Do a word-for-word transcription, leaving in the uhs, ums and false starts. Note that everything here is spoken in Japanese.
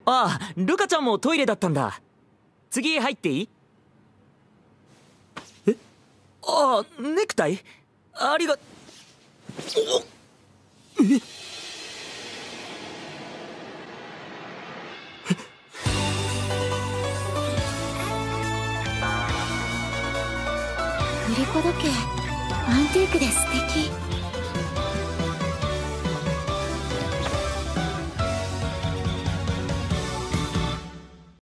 ああ、ルカちゃんもトイレだったんだ。次入っていい？え？ああ、ネクタイ？ありが。え？ 振り子時計アンティークで素敵。